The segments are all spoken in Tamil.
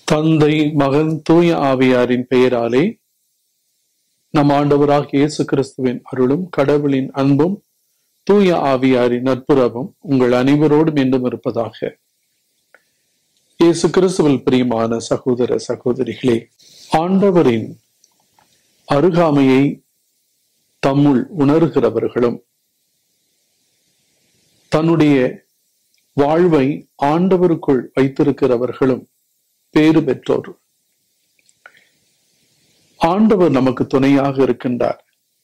தந்தை, மகன், தூய ஆவியாரின் பெயராலே நம் ஆண்டவராகிய இயேசு கிறிஸ்துவின் அருளும் கடவுளின் அன்பும் தூய ஆவியாரின் நட்புறவும் உங்கள் அனைவரோடும் என்றும் இருப்பதாக. இயேசு கிறிஸ்துவில் பிரியமான சகோதர சகோதரிகளே, ஆண்டவரின் அருகாமையை தம்முள் உணர்கிறவர்களும் தன்னுடைய வாழ்வை ஆண்டவருக்குள் வைத்திருக்கிறவர்களும் பேறு பெற்றோர். ஆண்டவர் நமக்கு துணையாக இருக்கின்றார்.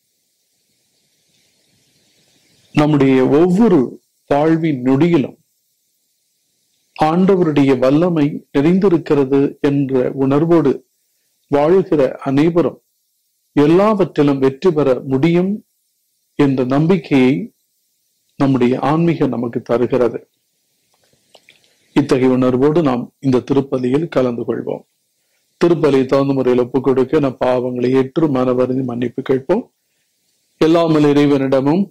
நம்முடைய ஒவ்வொரு வாழ்வின் நொடியிலும் ஆண்டவருடைய வல்லமை நிறைந்திருக்கிறது என்ற உணர்வோடு வாழ்கிற அனைவரும் எல்லாவற்றிலும் வெற்றி பெற முடியும் என்ற நம்பிக்கையை நம்முடைய ஆன்மீகம் நமக்கு தருகிறது. இத்தகைய உணர்வோடு நாம் இந்த திருப்பலியில் கலந்து கொள்வோம். திருப்பலியை தகுந்த முறையில் ஒப்புக் கொடுக்க நம் பாவங்களை ஏற்று மனவருந்தி மன்னிப்பு கேட்போம். எல்லாமல் இறைவனிடமும்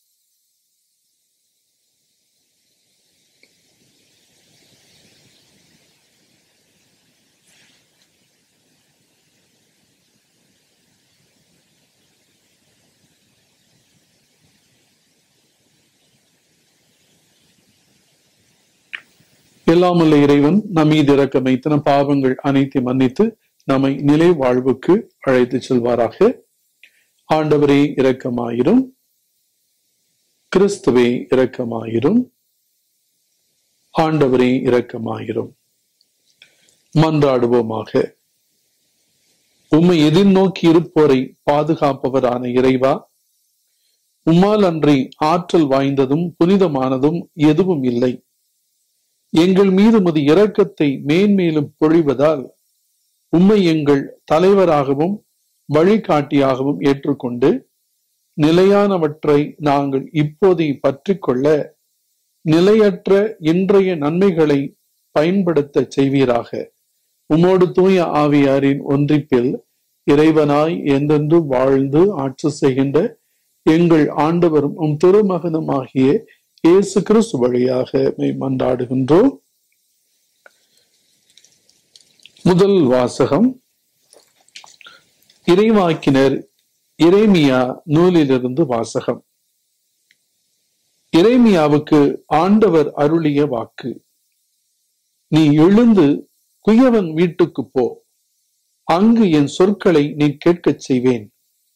எல்லாமல்ல இறைவன் நம் மீது இரக்கம் வைத்து நம் பாவங்கள் அனைத்தையும் மன்னித்து நம்மை நிலை வாழ்வுக்கு அழைத்து செல்வாராக. ஆண்டவரே இரக்கமாயிரும், கிறிஸ்துவே இரக்கமாயிரும், ஆண்டவரே இரக்கமாயிரும். மன்றாடுவோமாக. உம்மை எதிர்நோக்கி இருப்போரை பாதுகாப்பவரான இறைவா, உம்மால் அன்றி ஆற்றல் வாய்ந்ததும் புனிதமானதும் எதுவும் இல்லை. எங்கள் மீது உமது இரக்கத்தை மேன்மேலும் பொழிவதால் உம்மை எங்கள் தலைவராகவும் வழிகாட்டியாகவும் ஏற்றுக்கொண்டு நிலையானவற்றை நாங்கள் இப்போதை பற்றி கொள்ள நிலையற்ற இன்றைய நன்மைகளை பயன்படுத்த செய்வீராக. உம்மோடு தூய ஆவியாரின் ஒன்றிப்பில் இறைவனாய் என்றென்று வாழ்ந்து ஆட்சி செய்கின்ற எங்கள் ஆண்டவரும் உம் திருமகனுமாகிய இயேசு கிறிஸ்து வழியாக மன்றாடுகின்றோம். முதல் வாசகம் இறைவாக்கினர் எரேமியா நூலிலிருந்து வாசகம். எரேமியாவுக்கு ஆண்டவர் அருளிய வாக்கு: நீ எழுந்து குயவன் வீட்டுக்கு போ, அங்கு என் சொற்களை நீ கேட்கச் செய்வேன்.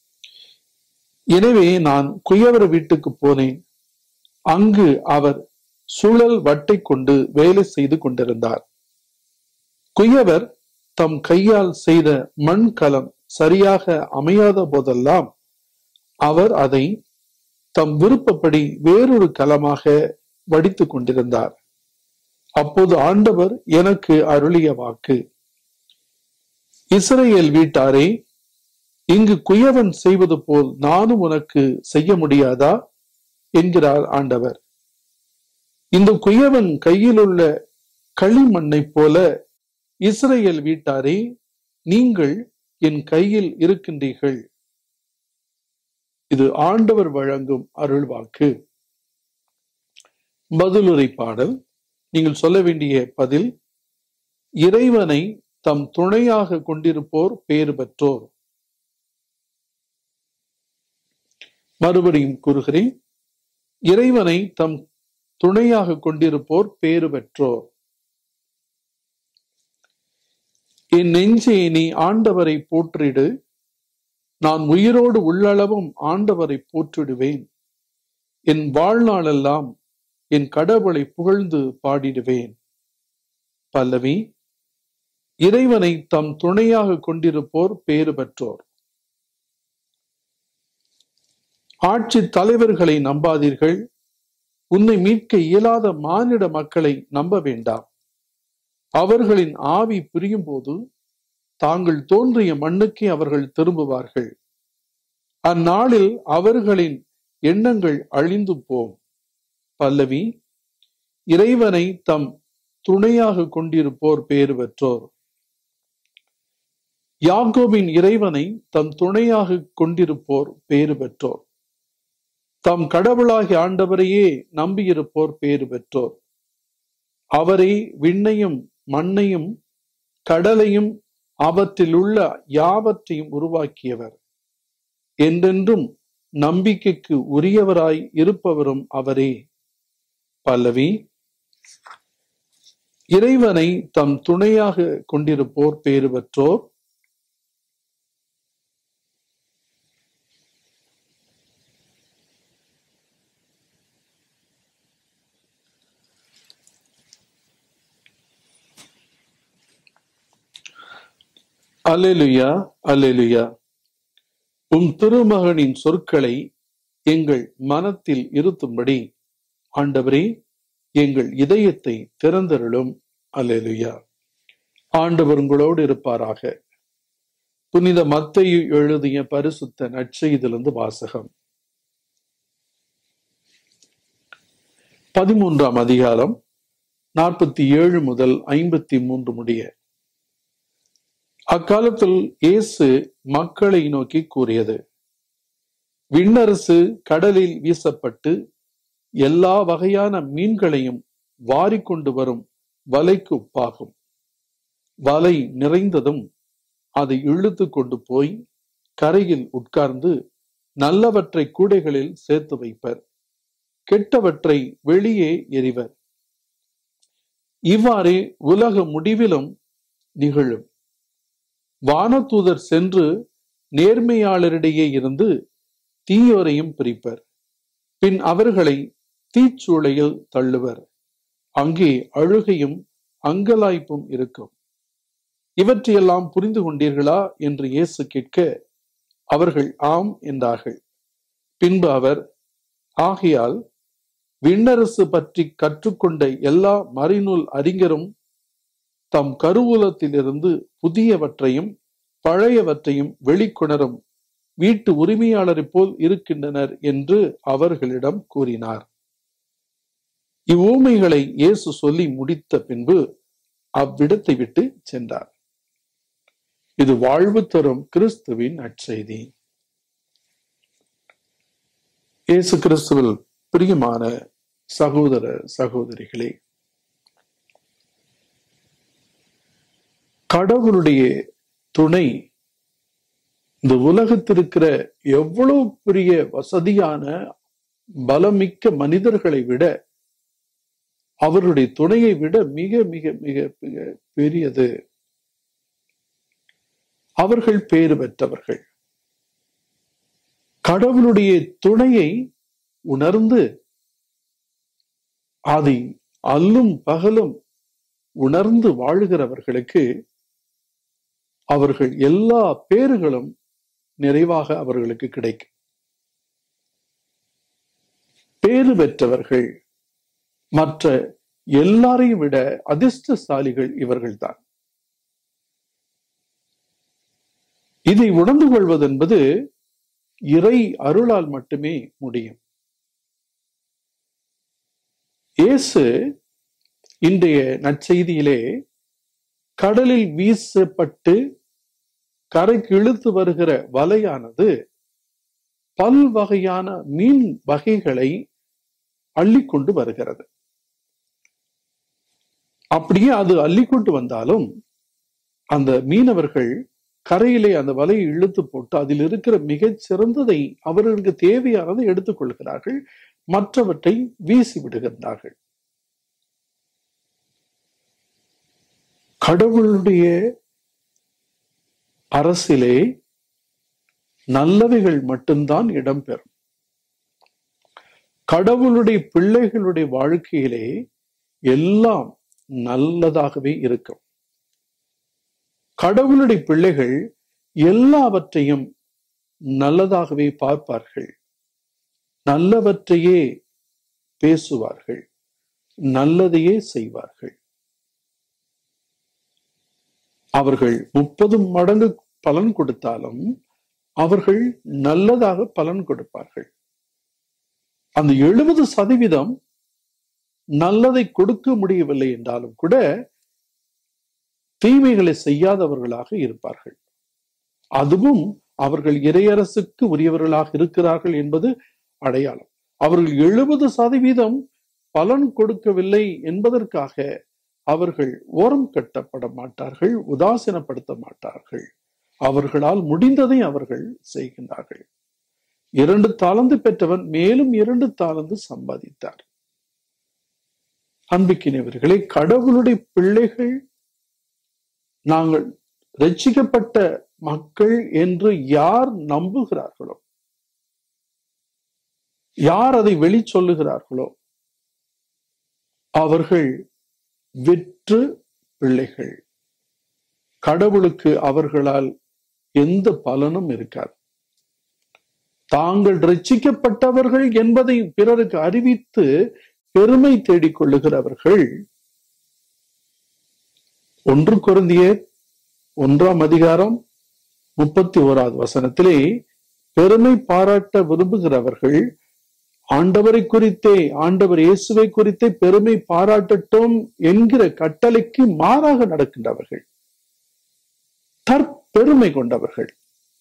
எனவே நான் குயவர் வீட்டுக்கு போனேன். அங்கு அவர் சுழல் வட்டை கொண்டு வேலை செய்து கொண்டிருந்தார். குயவர் தம் கையால் செய்த மண்கலம் சரியாக அமையாத போதெல்லாம் அவர் அதை தம் விருப்பப்படி வேறொரு கலமாக வடித்து கொண்டிருந்தார். அப்போது ஆண்டவர் எனக்கு அருளிய வாக்கு: இஸ்ரவேல் வீட்டாரே, இங்கு குயவன் செய்வது போல் நானும் உனக்கு செய்ய முடியாதா என்கிறார் ஆண்டவர். இந்த குயவன் கையில் உள்ள களிமண்ணை போல இஸ்ரவேல் வீட்டாரே, நீங்கள் என் கையில் இருக்கின்றீர்கள். இது ஆண்டவர் வழங்கும் அருள்வாக்கு. பதிலுரை பாடல். நீங்கள் சொல்ல வேண்டிய பதில்: இறைவனை தம் துணையாக கொண்டிருப்போர் பேறு பெற்றோர். மறுபடியும் கூறுகிறேன், இறைவனை தம் துணையாக கொண்டிருப்போர் பேறு பெற்றோர். என் நெஞ்சே, நீ ஆண்டவரை போற்றிடு. நான் உயிரோடு உள்ளளவும் ஆண்டவரை போற்றிடுவேன். என் வாழ்நாளெல்லாம் என் கடவுளை புகழ்ந்து பாடிடுவேன். பல்லவி. இறைவனை தம் துணையாக கொண்டிருப்போர் பேறு பெற்றோர். ஆட்சி தலைவர்களை நம்பாதீர்கள். உன்னை மீட்க இயலாத மானிட மக்களை நம்ப வேண்டாம். அவர்களின் ஆவி பிரியும் போது தாங்கள் தோன்றிய மண்ணுக்கே அவர்கள் திரும்புவார்கள். அந்நாளில் அவர்களின் எண்ணங்கள் அழிந்து போம். பல்லவி. இறைவனை தம் துணையாக கொண்டிருப்போர் பேறு பெற்றோர். யாக்கோபின் இறைவனை தம் துணையாக கொண்டிருப்போர் பேறு பெற்றோர். தம் கடவுளாகிய ஆண்டவரையே நம்பியிருப்போர் பேறு பெற்றோர். அவரை விண்ணையும் மண்ணையும் கடலையும் அவற்றில் உள்ள யாவற்றையும் உருவாக்கியவர். என்றென்றும் நம்பிக்கைக்கு உரியவராய் இருப்பவரும் அவரே. பல்லவி. இறைவனை தம் துணையாக கொண்டிருப்போர் பேறு பெற்றோர். அல்லேலூயா, அல்லேலூயா. உம் திருமகனின் சொற்களை எங்கள் மனத்தில் இருத்தும்படி ஆண்டவரே எங்கள் இதயத்தை திறந்தருளும். அல்லேலூயா. ஆண்டவர் உங்களோடு இருப்பாராக. புனித மத்தேயு எழுதிய பரிசுத்த நற்செய்தியிலிருந்து வாசகம். 13ஆம் அதிகாரம் 47 முதல் 53 முடிய. அக்காலத்தில் இயேசு மக்களை நோக்கி கூறியது: விண்ணரசு கடலில் வீசப்பட்டு எல்லா வகையான மீன்களையும் வாரிக்கொண்டு வரும் வலைக்கு ஒப்பாகும். வலை நிறைந்ததும் அதை இழுத்து கொண்டு போய் கரையில் உட்கார்ந்து நல்லவற்றை கூடைகளில் சேர்த்து வைப்பர், கெட்டவற்றை வெளியே எறிவர். இவ்வாறே உலக முடிவிலும் நிகழும். வானதூதர் சென்று நேர்மையாளரிடையே இருந்து தீயோரையும் பிரிப்பர். பின் அவர்களை தீச்சூளையில் தள்ளுவர். அங்கே அழுகையும் அங்கலாய்ப்பும் இருக்கும். இவற்றையெல்லாம் புரிந்து கொண்டீர்களா என்று இயேசு கேட்க, அவர்கள் ஆம் என்றார்கள். பின்பு அவர், ஆகையால் விண்ணரசு பற்றி கற்றுக்கொண்ட எல்லா மறைநூல் அறிஞரும் தம் கருவூலத்திலிருந்து புதியவற்றையும் பழையவற்றையும் வெளிக்கொணரும் வீட்டு உரிமையாளரை போல் இருக்கின்றனர் என்று அவர்களிடம் கூறினார். இவ்வுவமைகளை இயேசு சொல்லி முடித்த பின்பு அவ்விடத்தை விட்டு சென்றார். இது வாழ்வு தரும் கிறிஸ்துவின் நற்செய்தி. இயேசு கிறிஸ்துவில் பிரியமான சகோதர சகோதரிகளே, கடவுளுடைய துணை இந்த உலகத்திற்கிற எவ்வளவு பெரிய வசதியான பலமிக்க மனிதர்களை விட, அவருடைய துணையை விட மிக மிக மிக மிக பெரியது. அவர்கள் பேறு பெற்றவர்கள். கடவுளுடைய துணையை உணர்ந்து அதை அல்லும் பகலும் உணர்ந்து வாழுகிறவர்களுக்கு அவர்கள் எல்லா பேறுகளும் நிறைவாக அவர்களுக்கு கிடைக்கும். பேறு பெற்றவர்கள் மற்ற எல்லாரையும் விட அதிர்ஷ்டசாலிகள் இவர்கள்தான். இதை உணர்ந்து கொள்வது என்பது இறை அருளால் மட்டுமே முடியும். இயேசு இன்றைய நற்செய்தியிலே கடலில் வீசப்பட்டு கரைக்கு இழுத்து வருகிற வலையானது பல்வகையான மீன் வகைகளை அள்ளிக்கொண்டு வருகிறது. அப்படியே அது அள்ளிக்கொண்டு வந்தாலும் அந்த மீனவர்கள் கரையிலே அந்த வலையை இழுத்து போட்டு அதில் இருக்கிற மிகச் சிறந்ததை, அவர்களுக்கு தேவையானதை எடுத்துக் கொள்கிறார்கள், மற்றவற்றை வீசி விடுகின்றார்கள். கடவுளுடைய அரசிலே நல்லவைகள் மட்டும்தான் இடம்பெறும். கடவுளுடைய பிள்ளைகளுடைய வாழ்க்கையிலே எல்லாம் நல்லதாகவே இருக்கும். கடவுளுடைய பிள்ளைகள் எல்லாவற்றையும் நல்லதாகவே பார்ப்பார்கள், நல்லவற்றையே பேசுவார்கள், நல்லதையே செய்வார்கள். அவர்கள் 30 மடங்கு பலன் கொடுத்தாலும் அவர்கள் நல்லதாக பலன் கொடுப்பார்கள். அந்த 70% நல்லதை கொடுக்க முடியவில்லை என்றாலும் கூட தீமைகளை செய்யாதவர்களாக இருப்பார்கள். அதுவும் அவர்கள் இறையரசுக்கு உரியவர்களாக இருக்கிறார்கள் என்பது அடையாளம். அவர்கள் 70% பலன் கொடுக்கவில்லை என்பதற்காக அவர்கள் ஓரம் கட்டப்பட மாட்டார்கள், உதாசீனப்படுத்த மாட்டார்கள். அவர்களால் முடிந்ததை அவர்கள் செய்கின்றார்கள். 2 தாலந்து பெற்றவன் மேலும் 2 தாலந்து சம்பாதித்தார். அன்பிக்கினவர்களே, கடவுளுடைய பிள்ளைகள், நாங்கள் ரட்சிக்கப்பட்ட மக்கள் என்று யார் நம்புகிறார்களோ, யார் அதை வெளி சொல்லுகிறார்களோ, அவர்கள் வெற்று பிள்ளைகள். கடவுளுக்கு அவர்களால் எந்த பலனும் இருக்காது. தாங்கள் ரட்சிக்கப்பட்டவர்கள் என்பதை பிறருக்கு அறிவித்து பெருமை தேடிக் கொள்ளுகிறவர்கள் 1 கொரிந்தியர் 1:31 பெருமை பாராட்ட விரும்புகிறவர்கள் ஆண்டவரை குறித்தே, ஆண்டவர் இயேசுவை குறித்தே பெருமை பாராட்டட்டும் என்கிற கட்டளைக்கு மாறாக நடக்கின்றவர்கள், தற்பெருமை கொண்டவர்கள்.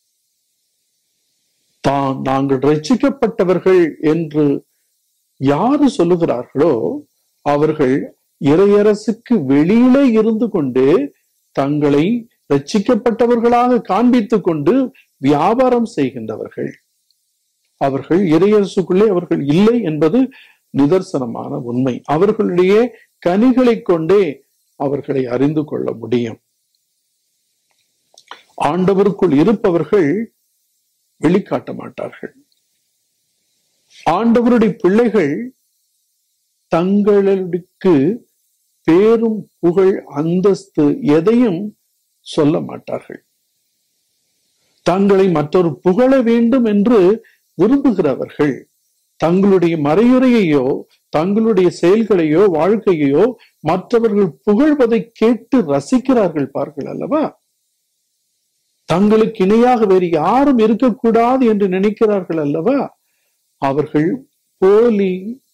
நாங்கள் ரட்சிக்கப்பட்டவர்கள் என்று யாரு சொல்லுகிறார்களோ அவர்கள் இறையரசுக்கு வெளியிலே இருந்து கொண்டு தங்களை ரட்சிக்கப்பட்டவர்களாக காண்பித்துக் கொண்டு வியாபாரம் செய்கின்றவர்கள். அவர்கள் இறையரசுக்குள்ளே அவர்கள் இல்லை என்பது நிதர்சனமான உண்மை. அவர்களுடைய கனிகளை கொண்டே அவர்களை அறிந்து கொள்ள முடியும். ஆண்டவருக்குள் இருப்பவர்கள் வெளிக்காட்ட மாட்டார்கள். ஆண்டவருடைய பிள்ளைகள் தங்களுக்கு பேரும் புகழ் அந்தஸ்து எதையும் சொல்ல மாட்டார்கள். தங்களை மற்றொரு புகழ வேண்டும் என்று விரும்புகிறவர்கள் தங்களுடைய மறையுறையையோ தங்களுடைய செயல்களையோ வாழ்க்கையோ மற்றவர்கள் புகழ்வதை கேட்டு ரசிக்கிறார்கள் பார்கள் அல்லவா. தங்களுக்கு இணையாக வேறு யாரும் இருக்கக்கூடாது என்று நினைக்கிறார்கள் அல்லவா. அவர்கள் போலி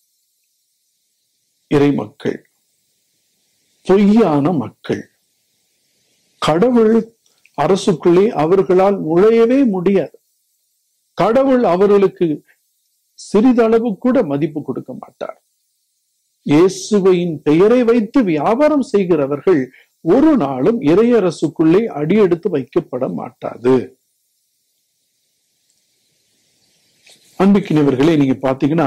இறை மக்கள், பொய்யான மக்கள். கடவுள் அரசுக்குள்ளே அவர்களால் நுழையவே முடியாது. கடவுள் அவர்களுக்கு சிறிதளவு கூட மதிப்பு கொடுக்க மாட்டார். இயேசுவின் பெயரை வைத்து வியாபாரம் செய்கிறவர்கள் ஒரு நாளும் இறையரசுக்குள்ளே அடியெடுத்து வைக்கப்பட மாட்டாது. அன்பிக்கினவர்களே, நீங்க பாத்தீங்கன்னா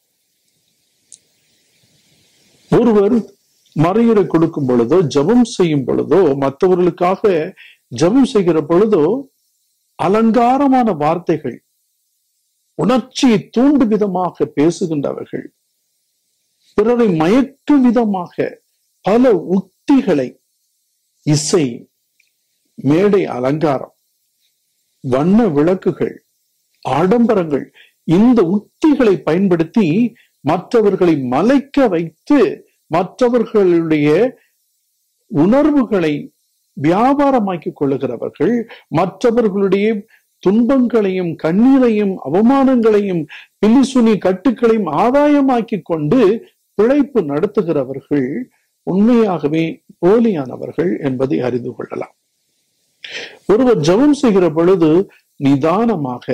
ஒருவர் மறையுறை கொடுக்கும் பொழுதோ ஜெபம் செய்யும் பொழுதோ மற்றவர்களுக்காக ஜெபம் செய்கிற பொழுதோ அலங்காரமான வார்த்தைகள், உணர்ச்சியை தூண்டும் விதமாக பேசுகின்றவர்கள், பிறரை மயக்கும் விதமாக பல உத்திகளை, இசை, மேடை அலங்காரம், வண்ண விளக்குகள், ஆடம்பரங்கள், இந்த உத்திகளை பயன்படுத்தி மற்றவர்களை மலைக்க வைத்து மற்றவர்களுடைய உணர்வுகளை வியாபாரமாக்கிக் கொள்ளுகிறவர்கள், மற்றவர்களுடைய துன்பங்களையும் கண்ணீரையும் அவமானங்களையும் பில்லிசுனி கட்டுக்களையும் ஆதாயமாக்கி கொண்டு பிழைப்பு நடத்துகிறவர்கள் உண்மையாகவே போலியானவர்கள் என்பதை அறிந்து கொள்ளலாம். ஒருவர் ஜெபம் செய்கிற பொழுது நிதானமாக,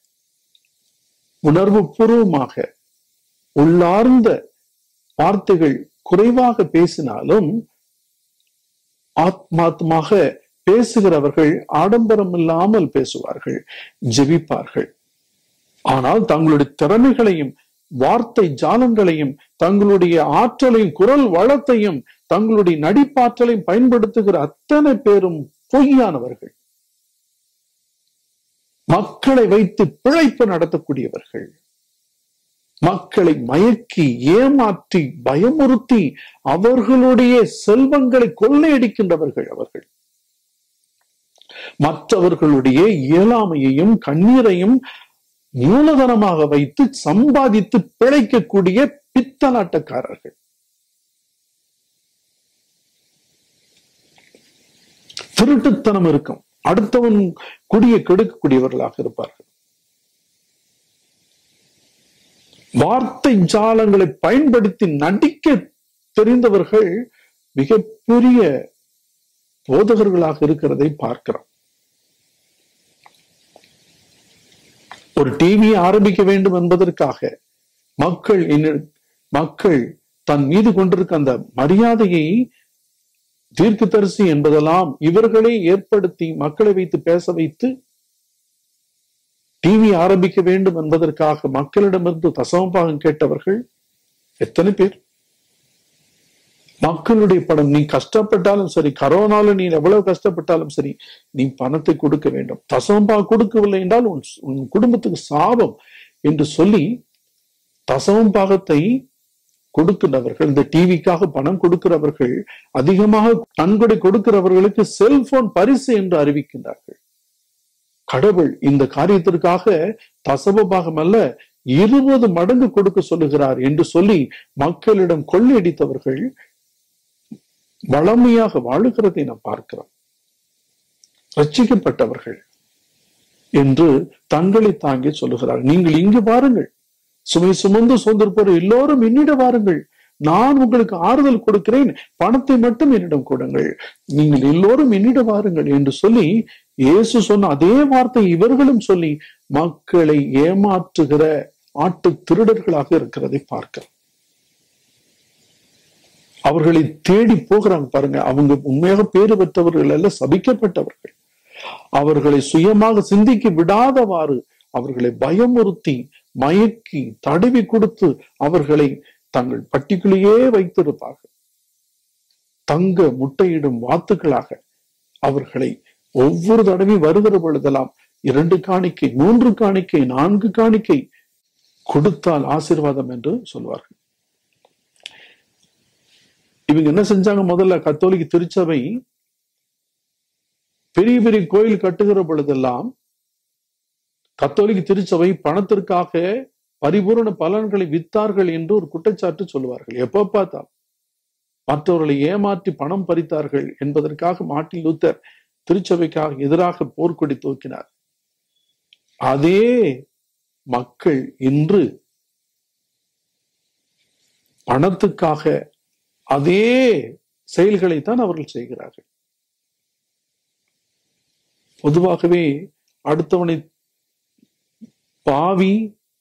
உணர்வு பூர்வமாக, உள்ளார்ந்த வார்த்தைகள் குறைவாக பேசினாலும் ஆத்மாத்மாக பேசுகிறவர்கள் ஆடம்பரம் இல்லாமல் பேசுவார்கள், ஜெபிப்பார்கள். ஆனால் தங்களுடைய திறமைகளையும் வார்த்தை ஜாலங்களையும் தங்களுடைய ஆற்றலையும் குரல் வளத்தையும் தங்களுடைய நடிப்பாற்றலையும் பயன்படுத்துகிற அத்தனை பேரும் பொய்யானவர்கள், மக்களை வைத்து பிழைப்பு நடத்தக்கூடியவர்கள், மக்களை மயக்கி ஏமாற்றி பயமுறுத்தி அவர்களுடைய செல்வங்களை கொள்ளையடிக்கின்றவர்கள். அவர்கள் மற்றவர்களுடைய இயலாமையையும் கண்ணீரையும் மூலதனமாக வைத்து சம்பாதித்து பிழைக்கக்கூடிய பித்தலாட்டக்காரர்கள். திருட்டுத்தனம் இருக்கும், அடுத்தவன் குடியை கெடுக்கக்கூடியவர்களாக இருப்பார்கள். வார்த்தை ஜாலங்களை பயன்படுத்தி நடிக்க தெரிந்தவர்கள் மிகப்பெரிய போதகர்களாக இருக்கிறதை பார்க்கிறோம். ஒரு டிவியை ஆரம்பிக்க வேண்டும் என்பதற்காக மக்கள் தன் மீது கொண்டிருக்க அந்த மரியாதையை தீர்க்கதரிசி என்பதெல்லாம் இவர்களே ஏற்படுத்தி மக்களை வைத்து பேச வைத்து டிவி ஆரம்பிக்க வேண்டும் என்பதற்காக மக்களிடமிருந்து தசமபாகம் கேட்டவர்கள் எத்தனை பேர்? மக்களுடைய பணம், நீ கஷ்டப்பட்டாலும் சரி, கரோனால நீ எவ்வளவு கஷ்டப்பட்டாலும் சரி, நீ பணத்தை கொடுக்க வேண்டும். தசமபாகம் கொடுக்கவில்லை என்றால் உன் குடும்பத்துக்கு சாபம் என்று சொல்லி தசமபாகத்தை கொடுக்கிறவர்கள், இந்த டிவிக்காக பணம் கொடுக்கிறவர்கள், அதிகமாக நன்கொடை கொடுக்கிறவர்களுக்கு செல்போன் பரிசு என்று அறிவிக்கின்றார்கள். கடவுள் இந்த காரியத்திற்காக தசமபாகம் அல்ல 20 மடங்கு கொடுக்க சொல்லுகிறார் என்று சொல்லி மக்களிடம் கொள்ளையடித்தவர்கள் வளமையாக வாழுகிறதை நாம் பார்க்கிறோம். ரட்சிக்கப்பட்டவர்கள் என்று தங்களை தாங்கி சொல்லுகிறார். நீங்கள் இங்கு பாருங்கள், சுமை சுமந்து சோர்ந்திருப்போர் எல்லோரும் என்னிட வாருங்கள், நான் உங்களுக்கு ஆறுதல் கொடுக்கிறேன், பணத்தை மட்டும் என்னிடம் கொடுங்கள், நீங்கள் எல்லோரும் என்னிட வாருங்கள் என்று சொல்லி இயேசு சொன்ன அதே வார்த்தை இவர்களும் சொல்லி மக்களை ஏமாற்றுகிற ஆட்டு திருடர்களாக இருக்கிறதை பார்க்கிறோம். அவர்களை தேடி போகிறாங்க பாருங்க. அவங்க உண்மையாக பேறு பெற்றவர்கள் அல்ல, சபிக்கப்பட்டவர்கள். அவர்களை சுயமாக சிந்திக்க விடாதவாறு அவர்களை பயமுறுத்தி மயக்கி தடவி கொடுத்து அவர்களை தங்கள் பட்டிக்குள்ளேயே வைத்திருப்பார்கள். தங்க முட்டையிடும் வாத்துக்களாக அவர்களை ஒவ்வொரு தடவை வருகிற பொழுதெல்லாம் 2 காணிக்கை, 3 காணிக்கை, 4 காணிக்கை கொடுத்தால் ஆசீர்வாதம் என்று சொல்வார்கள். இவங்க என்ன செஞ்சாங்க? முதல்ல கத்தோலிக்க திருச்சபை பெரிய பெரிய கோயில் கட்டுகிற பொழுதெல்லாம் கத்தோலிக்க திருச்சபை பணத்திற்காக பரிபூரண பலன்களை வித்தார்கள் என்று ஒரு குற்றச்சாட்டு சொல்லுவார்கள். எப்ப பார்த்தால் மற்றவர்களை ஏமாற்றி பணம் பறித்தார்கள் என்பதற்காக மார்ட்டின் லூத்தர் திருச்சபைக்காக எதிராக போர்க்கொடி தூக்கினார். அதே மக்கள் இன்று பணத்துக்காக அதே செயல்களைத்தான் அவர்கள் செய்கிறார்கள். பொதுவாகவே அடுத்தவனை பாவி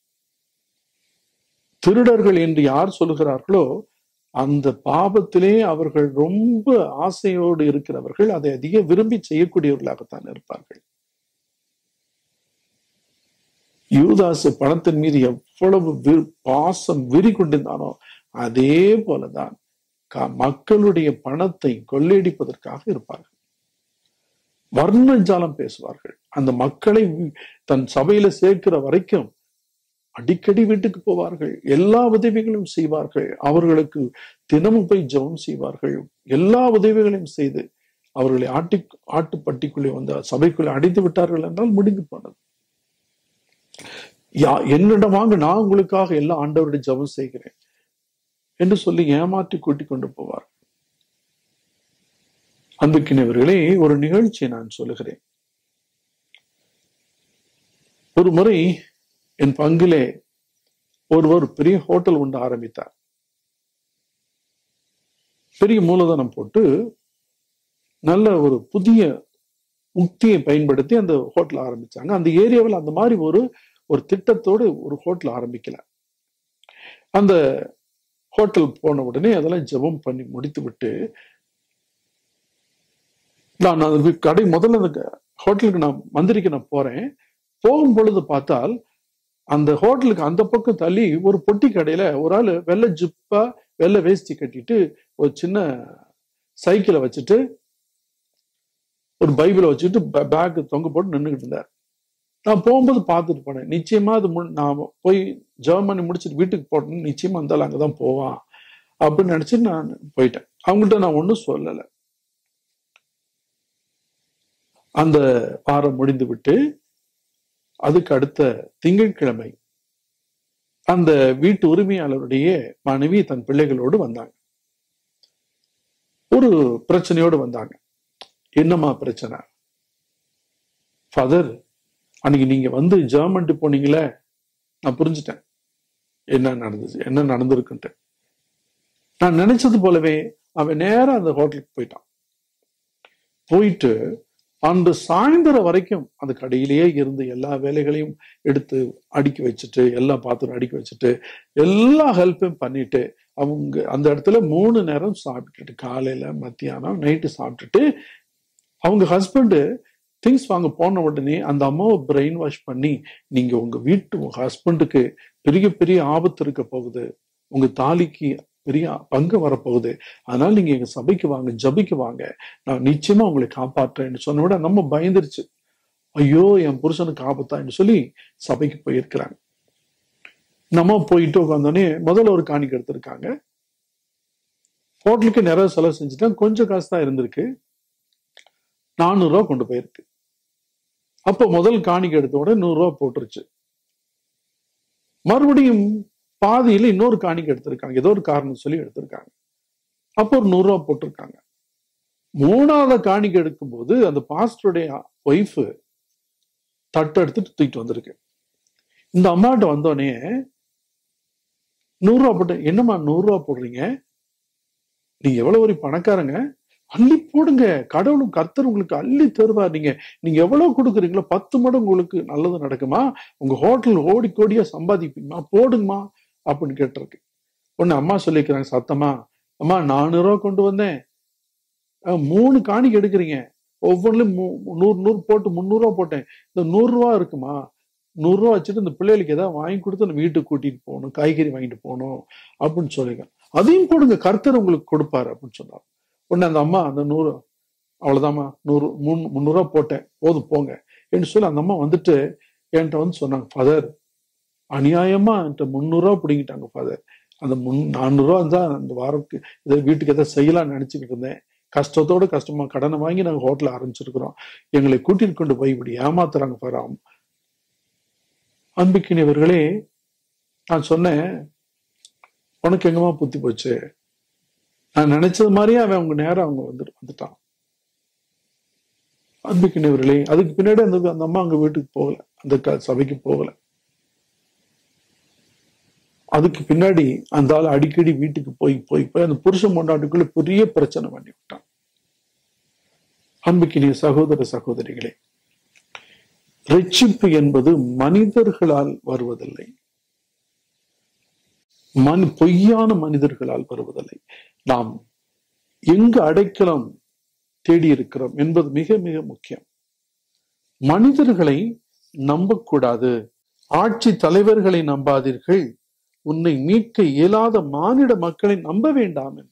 திருடர்கள் என்று யார் சொல்லுகிறார்களோ அந்த பாவத்திலே அவர்கள் ரொம்ப ஆசையோடு இருக்கிறவர்கள், அதை அதிக விரும்பி செய்யக்கூடியவர்களாகத்தான் இருப்பார்கள். யூதாசு பணத்தின் மீது எவ்வளவு பாசம் விரி கொண்டிருந்தானோ அதே போலதான் மக்களுடைய பணத்தை கொள்ளையடிப்பதற்காக இருப்பார்கள். வர்ணஜாலம் பேசுவார்கள். அந்த மக்களை தன் சபையில சேர்க்கிற வரைக்கும் அடிக்கடி வீட்டுக்கு போவார்கள், எல்லா உதவிகளும் செய்வார்கள், அவர்களுக்கு தினமும் போய் ஜெபம் செய்வார்கள், எல்லா உதவிகளையும் செய்து அவர்களை ஆட்டுப்பட்டிக்குள்ளே வந்து சபைக்குள்ளே அடைத்து விட்டார்கள் என்றால் முடிந்து போனது. என்னிடம் வாங்க, நான் உங்களுக்காக எல்லா ஆண்டவருடைய ஜெபம் செய்கிறேன் என்று சொல்லி ஏமாற்றி கூட்டிக் கொண்டு போவார். அன்புக்கினவர்களே, ஒரு நிகழ்ச்சியை நான் சொல்லுகிறேன். ஒரு முறை என் பங்கிலே ஒருவர் பெரிய ஹோட்டல் ஒன்று ஆரம்பித்தார். பெரிய மூலதனம் போட்டு நல்ல ஒரு புதிய உக்தியை பயன்படுத்தி அந்த ஹோட்டல் ஆரம்பிச்சாங்க. அந்த ஏரியாவில் அந்த மாதிரி ஒரு திட்டத்தோடு ஒரு ஹோட்டல் ஆரம்பிக்கல. அந்த ஹோட்டல் போன உடனே அதெல்லாம் ஜெபம் பண்ணி முடித்து விட்டு நான் அந்த கடை முதல்ல அந்த ஹோட்டலுக்கு நான் மந்திரிக்கு நான் போறேன். போகும் பொழுது பார்த்தால் அந்த ஹோட்டலுக்கு அந்த பக்கம் தள்ளி ஒரு பொட்டி கடையில ஒரு ஆள் வெள்ளை ஜிப்பா வெள்ளை வேஷ்டி கட்டிட்டு ஒரு சின்ன சைக்கிளை வச்சுட்டு ஒரு பைபிளை வச்சுட்டு பேக் தொங்க போட்டு நின்றுகிட்டு இருந்தார். நான் போகும்போது பார்த்துட்டு போனேன். நிச்சயமா அது நான் போய் ஜெர்மனி முடிச்சுட்டு வீட்டுக்கு போட்டேன்னு நிச்சயமா இருந்தாலும் அங்கதான் போவான் அப்படின்னு நினைச்சு நான் போயிட்டேன். அவங்கள்ட்ட நான் ஒன்றும் சொல்லலை. அந்த வாரம் முடிந்து விட்டு அதுக்கு அடுத்த திங்கட்கிழமை அந்த வீட்டு உரிமையாளருடைய மனைவி தன் பிள்ளைகளோடு வந்தாங்க. ஒரு பிரச்சனையோடு வந்தாங்க. என்னம்மா பிரச்சனை? ஃபாதர், அன்னைக்கு நீங்க வந்து ஜெர்மன்ட்டு போனீங்களே, நான் புரிஞ்சுட்டேன் என்ன நடந்திருக்குன்ட்டு. நான் நினைச்சது போலவே அவன் நேரம் அந்த ஹோட்டலுக்கு போயிட்டான். போயிட்டு அன்று சாயந்தரம் வரைக்கும் அந்த கடையிலேயே இருந்து எல்லா வேலைகளையும் எடுத்து அடுக்கி வச்சுட்டு, எல்லா பாத்திரம் அடுக்கி வச்சுட்டு, எல்லா ஹெல்ப்பையும் பண்ணிட்டு, அவங்க அந்த இடத்துல 3 நேரம் சாப்பிட்டுட்டு, காலையில, மத்தியானம், நைட்டு சாப்பிட்டுட்டு, அவங்க ஹஸ்பண்டு திங்ஸ் வாங்க போன உடனே அந்த அம்மாவை பிரெயின் வாஷ் பண்ணி, நீங்க உங்க உங்க ஹஸ்பண்டுக்கு பெரிய பெரிய ஆபத்து இருக்க போகுது, உங்க தாலிக்கு பெரிய பங்கு வரப்போகுது, அதனால நீங்க எங்க சபைக்கு வாங்க, ஜபிக்கு வாங்க, நான் நிச்சயமா உங்களை காப்பாற்றுறேன்னு சொன்ன விட நம்ம பயந்துருச்சு. ஐயோ என் புருஷனுக்கு ஆபத்தான்னு சொல்லி சபைக்கு போயிருக்கிறாங்க. நம்ம போயிட்டு உட்காந்தோடனே முதல்ல ஒரு காணிக்கை எடுத்திருக்காங்க. ஹோட்டலுக்கு நிறைய செலவு செஞ்சுட்டா, கொஞ்சம் காசு தான் இருந்திருக்கு. 400 ரூபா கொண்டு போயிருக்கு. அப்போ முதல் காணிக்கை எடுத்த உடனே 100 ரூபா போட்டுருச்சு. மறுபடியும் பாதியில இன்னொரு காணிக்கை எடுத்திருக்காங்க, ஏதோ ஒரு காரணம் சொல்லி எடுத்திருக்காங்க. அப்போ ஒரு 100 ரூபா போட்டிருக்காங்க. 3வது காணிக்கை எடுக்கும் போது அந்த பாஸ்டருடைய ஒய்ஃப் தட்டு எடுத்துட்டு தூக்கிட்டு வந்திருக்கு. இந்த அம்மாட்ட வந்தோடனே 100 ரூபா போட்டு, என்னம்மா 100 ரூபா போடுறீங்க, நீங்க எவ்வளவு ஒரு பணக்காரங்க, அள்ளி போடுங்க, கடவுளும் கர்த்தர் உங்களுக்கு அள்ளி தருவார், நீங்க எவ்வளவு கொடுக்குறீங்களோ 10 மடங்கு உங்களுக்கு நல்லது நடக்குமா, உங்க ஹோட்டல் ஓடி கோடியா சம்பாதிப்பீங்கம்மா, போடுங்கம்மா அப்படின்னு கேட்டிருக்கு. ஒண்ணு அம்மா சொல்லிக்கிறாங்க சத்தமா, அம்மா 400 ரூபா கொண்டு வந்தேன், 3 காணிக்கை எடுக்கிறீங்க, ஒவ்வொன்றும் 100 போட்டு 300 ரூபா போட்டேன், இந்த 100 ரூபா இருக்குமா, 100 ரூபா வச்சுட்டு இந்த பிள்ளைகளுக்கு ஏதாவது வாங்கி கொடுத்து நம்ம வீட்டுக்கு கூட்டிட்டு போகணும், காய்கறி வாங்கிட்டு போகணும் அப்படின்னு சொல்லிருக்கேன், அதையும் போடுங்க, கர்த்தர் உங்களுக்கு கொடுப்பாரு அப்படின்னு சொன்னார். உடனே அந்த அம்மா அந்த 100 அவ்வளவுதாம்மா, 300 ரூபா போட்டேன், போதும் போங்க என்று சொல்லி அந்த அம்மா வந்துட்டு என்கிட்ட வந்து சொன்னாங்க, ஃபாதர் அநியாயமா என்கிட்ட 300 ரூபா பிடிங்கிட்டாங்க ஃபாதர், அந்த 400 ரூபா தான் அந்த வாரத்துக்கு இதை வீட்டுக்கு எதாவது செய்யலாம்னு நினைச்சுக்கிட்டு இருந்தேன், கஷ்டத்தோட கஷ்டமா கடனை வாங்கி நாங்க ஹோட்டல் ஆரம்பிச்சிருக்கிறோம், எங்களை கூட்டிட்டு கொண்டு போய் இப்படி ஏமாத்துறாங்க பாரு. அன்பிக்கினியவர்களே, நான் சொன்னேன், உனக்கு எங்கம்மா புத்தி போச்சு, நான் நினைச்சது மாதிரியே அவன் அவங்க நேரம் அவங்க வந்துட்டான். அன்பிக்கினியவர்களே, அதுக்கு பின்னாடி அந்த அம்மா அங்க வீட்டுக்கு போகல, அந்த சபைக்கு போகல. அதுக்கு பின்னாடி அந்த ஆள் அடிக்கடி வீட்டுக்கு போய் போய் போய் அந்த புருஷன் பொண்டாட்டிக்குள்ள பெரிய பிரச்சனை பண்ணி விட்டான். அன்பிக்கினிய சகோதர சகோதரிகளே, ரட்சிப்பு என்பது மனிதர்களால் வருவதில்லை, பொய்யான மனிதர்களால் வருவதில்லை. நாம் எங்கு அடைக்கலம் தேடி இருக்கிறோம் என்பது மிக மிக முக்கியம். மனிதர்களை நம்பக்கூடாது, ஆட்சி தலைவர்களை நம்பாதீர்கள், உன்னை மீட்க இயலாத மானிட மக்களை நம்ப வேண்டாம் என்று.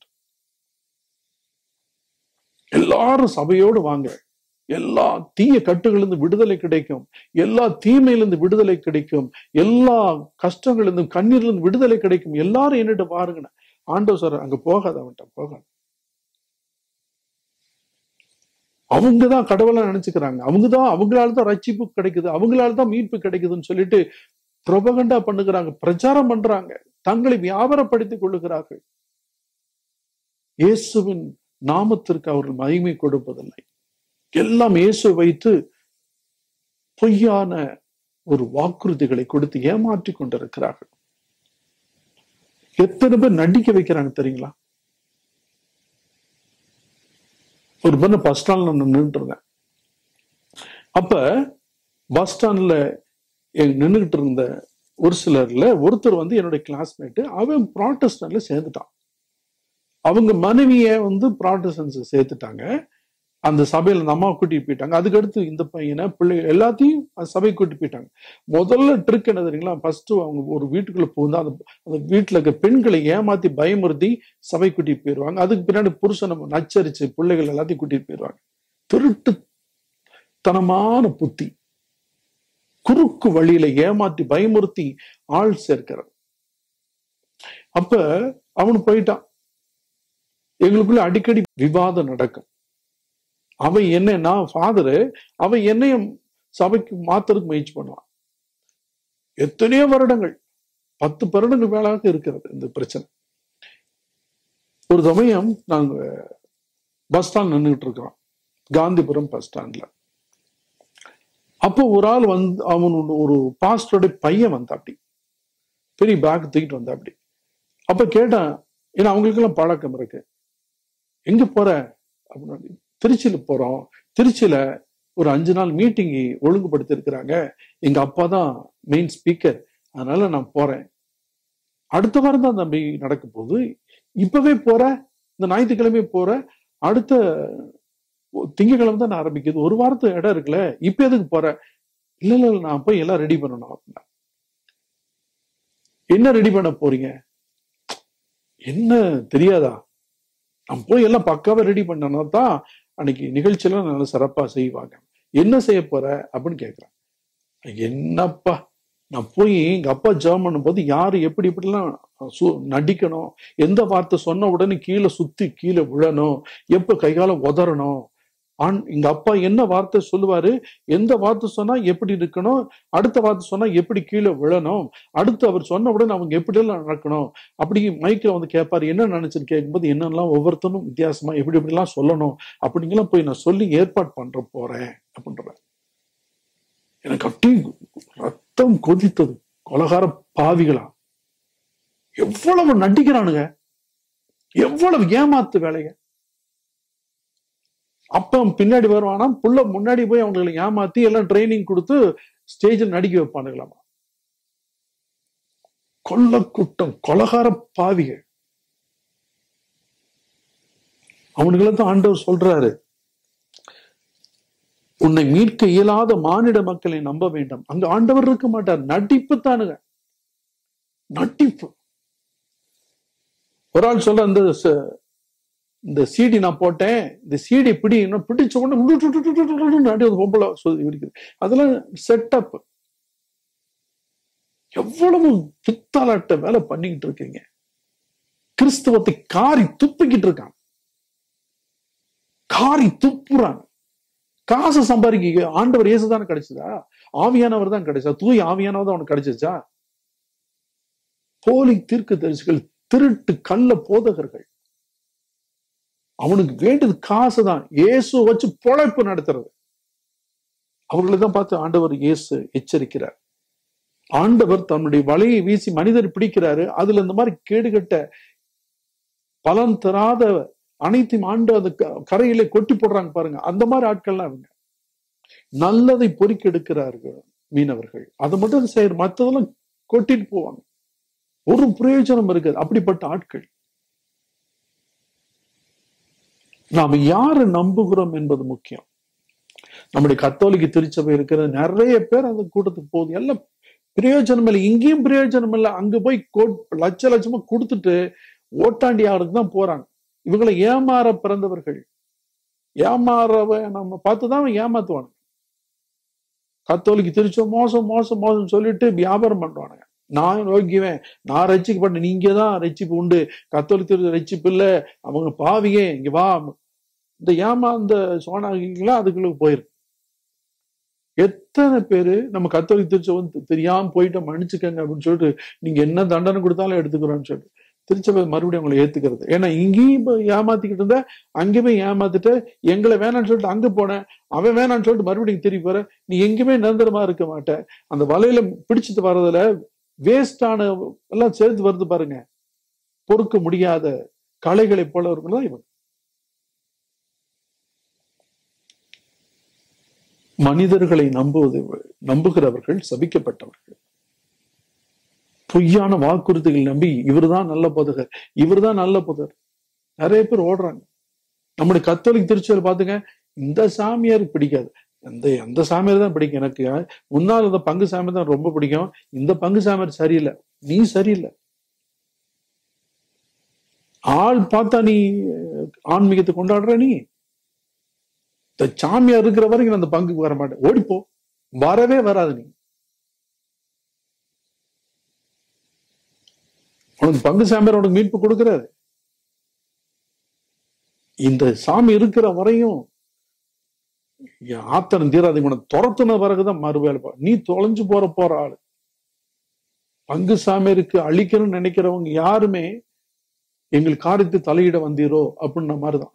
எல்லாரும் சபையோடு வாங்க, எல்லா தீய கட்டுகளிலிருந்து விடுதலை கிடைக்கும், எல்லா தீமையிலிருந்து விடுதலை கிடைக்கும், எல்லா கஷ்டங்களிலிருந்து கண்ணீரிலிருந்து விடுதலை கிடைக்கும், எல்லாரும் என்னிட்ட பாருங்க. ஆண்டவர் சார் அங்க போகாத, அவன்கிட்ட போகாது. அவங்கதான் கடவுளா நினைச்சுக்கிறாங்க, அவங்களாலதான் ரட்சிப்பு கிடைக்குது, அவங்களாலதான் மீட்பு கிடைக்குதுன்னு சொல்லிட்டு புரோபகண்டா பண்ணுகிறாங்க, பிரச்சாரம் பண்றாங்க, தங்களை வியாபாரப்படுத்திக் கொள்ளுகிறார்கள். இயேசுவின் நாமத்திற்கு அவர்கள் மகிமை கொடுப்பதில்லை, எல்லாம் இயேசு வைத்து பொய்யான ஒரு வாக்குறுதிகளை கொடுத்து ஏமாற்றி கொண்டிருக்கிறார்கள். எத்தனை பேர் நடிக்க வைக்கிறாங்க தெரியுங்களா? ஒரு பேர் பஸ் ஸ்டாண்ட்ல நின்றுட்டு இருந்தேன். அப்ப பஸ் ஸ்டாண்ட்ல நின்றுகிட்டு இருந்த ஒரு சிலர்ல ஒருத்தர் வந்து என்னுடைய கிளாஸ்மேட், அவன் ப்ராட்டஸ்டன்ட்ல சேர்ந்துட்டான். அவங்க மனைவிய வந்து ப்ராட்டஸ்டன்ஸ் சேர்த்துட்டாங்க. அந்த சபையில அந்த அம்மாவை கூட்டிட்டு போயிட்டாங்க. அதுக்கடுத்து இந்த பையனை பிள்ளைகள் எல்லாத்தையும் அந்த சபை கூட்டிட்டு போயிட்டாங்க. முதல்ல ட்ரிக் என்ன தெரியுங்களா? ஃபர்ஸ்ட் அவங்க ஒரு வீட்டுக்குள்ள போகுது, அந்த வீட்டுல இருக்க பெண்களை ஏமாத்தி பயமுறுத்தி சபை கூட்டிட்டு போயிடுவாங்க. அதுக்கு பின்னாடி புருஷனை நச்சரிச்சு பிள்ளைகள் எல்லாத்தையும் கூட்டிட்டு போயிடுவாங்க. திருட்டுத்தனமான புத்தி, குறுக்கு வழியில ஏமாத்தி பயமுறுத்தி ஆள் சேர்க்கிறது. அப்ப அவனு போயிட்டான். எங்களுக்குள்ள அடிக்கடி விவாதம் நடக்கும். அவன் என்னன்னா ஃபாதரு, அவன் என்னையும் சபைக்கு மாத்துறதுக்கு முயற்சி பண்ணுவான். எத்தனையோ வருடங்கள், 10 வருடங்கள் மேலாக இருக்கிறது இந்த பிரச்சனை. ஒரு சமயம் நாங்க பஸ் ஸ்டாண்ட் நின்றுட்டு இருக்கிறோம், காந்திபுரம் பஸ் ஸ்டாண்ட்ல. அப்போ ஒரு ஆள் வந்து, அவன் ஒரு பாஸ்டருடைய பையன் வந்தா, அப்படி பெரிய பேக் தூக்கிட்டு வந்தா அப்படி. அப்ப கேட்டான், ஏன்னா அவங்களுக்கு எல்லாம் பழக்கம் இருக்கு, எங்க போற அப்படின்னு. திருச்சியில போறோம், திருச்சியில ஒரு 5 நாள் மீட்டிங் ஒழுங்குபடுத்தி இருக்கிறாங்க, எங்க அப்பா தான் மெயின் ஸ்பீக்கர், அதனால நான் போறேன். அடுத்த வாரம் தான் தம்பி நடக்க போகுது, இப்பவே போற, இந்த ஞாயிற்றுக்கிழமை போற, அடுத்த திங்கக்கிழமை தான் ஆரம்பிக்குது, ஒரு வாரத்து இடம் இருக்குல்ல, இப்ப எதுக்கு போற? இல்ல இல்ல நான் போய் எல்லாம் ரெடி பண்ணணும் அப்படின்னா. என்ன ரெடி பண்ண போறீங்க? என்ன தெரியாதா? நான் போய் எல்லாம் பக்காவா ரெடி பண்ணனா தான் அன்னைக்கு நிகழ்ச்சியெல்லாம் நல்லா சிறப்பா செய்வாங்க. என்ன செய்ய போற அப்படின்னு கேட்கிறேன். என்னப்பா, நான் போய் எங்க அப்பா ஜெபம் பண்ணும் போது யாரு எப்படி எப்படிலாம் நடிக்கணும், எந்த வார்த்தை சொன்ன உடனே கீழே சுத்தி கீழே விழணும், எப்ப கைகால உதறணும், எங்க அப்பா என்ன வார்த்தை சொல்லுவாரு, எந்த வார்த்தை சொன்னா எப்படி இருக்கணும், அடுத்த வார்த்தை சொன்னா எப்படி கீழே விழணும், அடுத்து அவர் சொன்ன உடனே அவங்க எப்படி எல்லாம் நடக்கணும், அப்படி மைக்கில் வந்து கேட்பாரு, என்ன நினைச்சுன்னு கேட்கும்போது என்னெல்லாம் ஒவ்வொருத்தரும் வித்தியாசமா எப்படி எப்படிலாம் சொல்லணும் அப்படிங்கலாம் போய் நான் சொல்லி ஏற்பாடு பண்ற போறேன் அப்படின்ற. எனக்கு அப்படி ரத்தம் கொதித்தது. கொலகார பாவிகளா, எவ்வளவு நடிக்கிறானுங்க, எவ்வளவு ஏமாத்து வேலைங்க. அப்ப பின்னாடி வருவானா, புள்ள முன்னாடி போய் அவங்களை ஏமாத்தி எல்லாம் ட்ரைனிங் கொடுத்து ஸ்டேஜில் நடிக்க வைப்பானுங்களாமா. கொள்ள கூட்டம், கொலகார பாவிகள். அவனுங்களை தான் ஆண்டவர் சொல்றாரு, உன்னை மீட்க இயலாத மானிட மக்களை நம்ப வேண்டாம். அங்க ஆண்டவர் இருக்க மாட்டார், நடிப்பு தானுங்க, நடிப்பு. ஒரு ஆள் சொல்ற, இந்த சீடி நான் போட்டேன், இந்த சீடி பிடிச்ச உடனே பொம்பளை இருக்குது, அதெல்லாம் செட்டப். எவ்வளவு பித்தாலாட்ட வேலை பண்ணிக்கிட்டு இருக்கீங்க. கிறிஸ்துவத்தை காரி துப்பிக்கிட்டு இருக்காங்க, காரி துப்புறாங்க. காசு சம்பாதிக்க ஆண்டவர் இயேசுதானே கிடைச்சதா? ஆவியானவர் தான் கிடைச்சா? தூய் ஆவியானவர் தான் அவனுக்கு கிடைச்சா? போலி தீர்க்கதரிசிகள், திருட்டு கள்ள போதகர்கள், அவனுக்கு வேண்டியது காசு தான். இயேசு வச்சு பொழைப்பு நடத்துறது. அவர்களை தான் பார்த்து ஆண்டவர் இயேசு எச்சரிக்கிறார். ஆண்டவர் தன்னுடைய வலையை வீசி மனிதர் பிடிக்கிறாரு, அதுல இந்த மாதிரி கேடுகட்ட பலன் தராத அனைத்தையும் ஆண்டு அந்த கரையிலே கொட்டி போடுறாங்க பாருங்க. அந்த மாதிரி ஆட்கள்லாம் அவங்க நல்லதை பொறுக்கி எடுக்கிறார்கள் மீனவர்கள், அதை மட்டும் செய்யற, மற்றதெல்லாம் கொட்டிட்டு போவாங்க, ஒரு பிரயோஜனம் இருக்காது. அப்படிப்பட்ட ஆட்கள். நாம யாரை நம்புகிறோம் என்பது முக்கியம். நம்முடைய கத்தோலிக்க திருச்சபை இருக்கிற நிறைய பேர் அந்த கூட்டத்துக்கு போகுது, எல்லாம் பிரயோஜனம் இல்லை, இங்கேயும் பிரயோஜனம் இல்லை. அங்க போய் லட்ச லட்சமா கொடுத்துட்டு ஓட்டாண்டி ஆகிறதுக்கு தான் போறாங்க. இவங்களை ஏமாற பிறந்தவர்கள், ஏமாறவ நம்ம பார்த்துதான் ஏமாத்துவானுங்க. கத்தோலிக்க திருச்சபை மோசம் மோசம் மோசம் சொல்லிட்டு வியாபாரம் பண்றானுங்க. நான் யோகியவேன், நான் ரட்சிக்கப்பட்ட, நீங்க தான் ரட்சிப்பு உண்டு, கத்தோலிக்க ரட்சிப்பு இல்ல, அவங்க பாவியே, இங்க வா, இந்த இந்த சோனாகிங்களா அதுக்குள்ள போயிருக்கு. எத்தனை பேரு நம்ம கத்தோலிக்க திருச்சபை தெரியாம போயிட்டு மன்னிச்சுக்கங்க அப்படின்னு சொல்லிட்டு நீங்க என்ன தண்டனை கொடுத்தாலும் எடுத்துக்கிறோம்னு சொல்லிட்டு திருச்சபை மறுபடியும் அவங்களை ஏத்துக்கிறது. ஏன்னா இங்கேயும் ஏமாத்திக்கிட்டு இருந்தா அங்கேயுமே ஏமாத்திட்டு, எங்களை வேணான்னு சொல்லிட்டு அங்க போனேன், அவன் வேணான்னு சொல்லிட்டு மறுபடியும் திரும்பி போற, நீ எங்கேயுமே நிரந்தரமா இருக்க மாட்டேன். அந்த வலையில பிடிச்சிட்டு வர்றதுல வேஸ்டான எல்லாம் சேர்த்து வருது பாருங்க, பொறுக்க முடியாத கலைகளை போல இருக்குதான் இவன். மனிதர்களை நம்புகிறவர்கள் சபிக்கப்பட்டவர்கள். பொய்யான வாக்குறுதிகள் நம்பி இவர்தான் நல்ல போதகர், இவர்தான் நல்ல போதகர், நிறைய பேர் ஓடுறாங்க. நம்முடைய கத்தோலிக்க திருச்சபையில பாத்துங்க, இந்த சாமியார் பிடிக்காது, அந்த சாமியார் தான் பிடிக்கும். எனக்கு முன்னால் இந்த பங்கு சாமியார் தான் ரொம்ப பிடிக்கும், இந்த பங்கு சாமியார் சரியில்லை, நீ சரியில்லை. ஆள் பார்த்தா நீ ஆன்மீகத்தை கொண்டாடுற, நீ இந்த சாமியார் இருக்கிற வரைக்கும் அந்த பங்குக்கு வர மாட்டேன், ஓடிப்போ, வரவே வராது. நீ உனக்கு பங்கு சாமியார் உனக்கு மீட்பு கொடுக்கிறாரு. இந்த சாமி இருக்கிற வரையும் ஆத்தனம் தீராது. உனக்கு துரத்துன பிறகுதான் மறுவேலை. நீ தொலைஞ்சு போற ஆளு. பங்கு சாமியாருக்கு அழிக்கணும்னு நினைக்கிறவங்க யாருமே எங்களுக்கு காரியத்தை தலையிட வந்தீரோ அப்படின்ன மாதிரிதான்.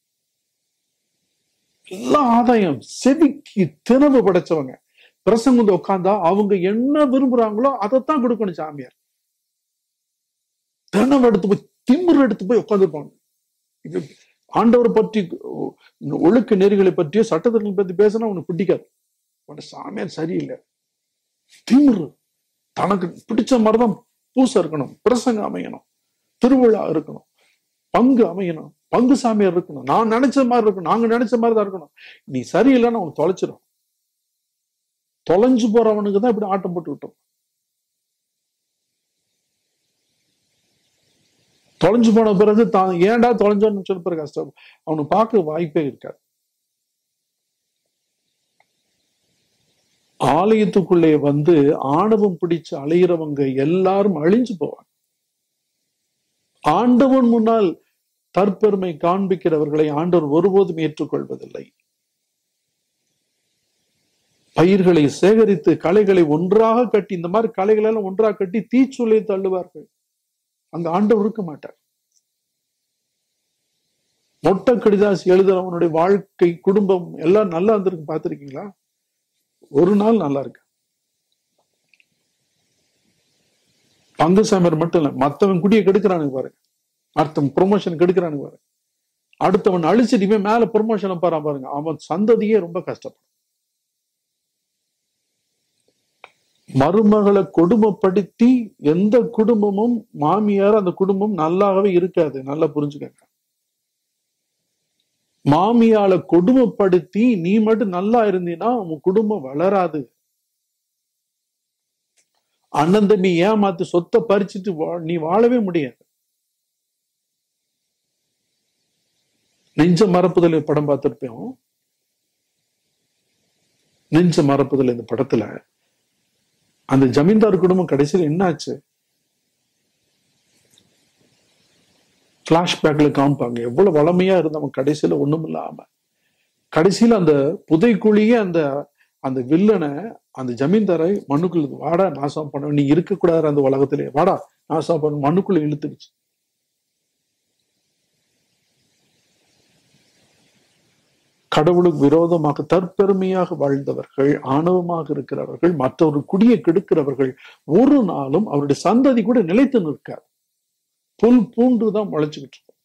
எல்லா ஆதாயம் செவிக்கு திறவு படைச்சவங்க பிரசங்க உட்கார்ந்தா அவங்க என்ன விரும்புறாங்களோ அதைத்தான் கொடுக்கணும். சாமியார் தினம் எடுத்து போய் திமிர் எடுத்து போய் உட்காந்துருப்பாங்க. ஆண்டவரை பற்றி ஒழுக்க நெறிகளை பற்றியோ சட்டத்திட்டங்களை பற்றி பேசினா உனக்கு பிடிக்காது. சாமியார் சரியில்லை, திமிரு, தனக்கு பிடிச்ச மாதிரிதான் பூசை இருக்கணும், பிரசங்கம் அமையணும், திருவிழா இருக்கணும், பங்கு அமையணும், பங்கு சாமியார் இருக்கணும், நான் நினைச்ச மாதிரி இருக்கணும், நாங்க நினைச்ச மாதிரி தான் இருக்கணும். நீ சரியில்லைன்னு அவனுக்கு தொலைச்சிடும். தொலைஞ்சு போறவனுக்கு தான் இப்படி ஆட்டம் போட்டு விட்டோம். தொலைஞ்சு போன பிறகு தான் ஏன்டா தொலைஞ்சோன்னு சொல்ல பிறகு கஷ்டம், அவனுக்கு பார்க்க வாய்ப்பே இருக்காது. ஆலயத்துக்குள்ளே வந்து ஆணவம் பிடிச்சு அலையிறவங்க எல்லாரும் அழிஞ்சு போவாங்க. ஆண்டவன் முன்னால் தற்பெருமை காண்பிக்கிறவர்களை ஆண்டவர் ஒருபோதும் ஏற்றுக்கொள்வதில்லை. பயிர்களை சேகரித்து களைகளை ஒன்றாக கட்டி, இந்த மாதிரி களைகள் எல்லாம் ஒன்றாக கட்டி தீச்சுளை தள்ளுவார்கள். அங்க ஆண்டவர் இருக்க மாட்டார். மொட்டை கடிதாசி எழுதுறவனுடைய வாழ்க்கை, குடும்பம் எல்லாம் நல்லா இருந்திருக்கு, பார்த்திருக்கீங்களா? ஒரு நாள் நல்லா இருக்கு. பங்கு சாமியார் மட்டும் இல்ல, மத்தவன் குடியை கெடுக்கிறானுங்க பாருங்க, அடுத்தவன் ப்ரொமோஷன் கெடுக்கிறானுங்க பாருங்க, அடுத்தவன் அழிச்சிட்டு மேல ப்ரொமோஷனை பாருங்க, அவன் சந்ததியே ரொம்ப கஷ்டப்படும். மருமகளை கொடுமைப்படுத்தி எந்த குடும்பமும், மாமியார் அந்த குடும்பம் நல்லாவே இருக்காது. நல்லா புரிஞ்சுக்கங்க. மாமியால கொடுமைப்படுத்தி நீ மட்டும் நல்லா இருந்தீன்னா உன் குடும்பம் வளராது. அண்ணன் தம்பி ஏமாத்து சொத்தை பறிச்சுட்டு நீ வாழவே முடியாது. நெஞ்ச மறப்புதல் படம் பார்த்திருப்போம். நெஞ்ச மறப்புதல் இந்த படத்துல அந்த ஜமீன்தார் குடும்பம் கடைசியில் என்ன ஆச்சு? பிளாஷ்பேக்ல காமிப்பாங்க எவ்வளவு வளமையா இருந்தவன் கடைசியில ஒண்ணும் இல்லாம, கடைசியில அந்த புதைக்குழியே அந்த அந்த வில்லனை, அந்த ஜமீன்தாரை மண்ணுக்குள்ள வாடா நாசம் பண்ண, நீ இருக்கக்கூடாது அந்த உலகத்திலே, வாடா நாசம் பண்ண, மண்ணுக்குள்ள இழுத்துக்குச்சு. கடவுளுக்கு விரோதமாக தற்பெருமையாக வாழ்ந்தவர்கள், ஆணவமாக இருக்கிறவர்கள், மற்றொரு குடியை கெடுக்கிறவர்கள் ஒரு நாளும் அவருடைய சந்ததி கூட நிலைத்து நிற்காது. புல் பூண்டுதான் முளைச்சுக்கிட்டு இருக்கும்.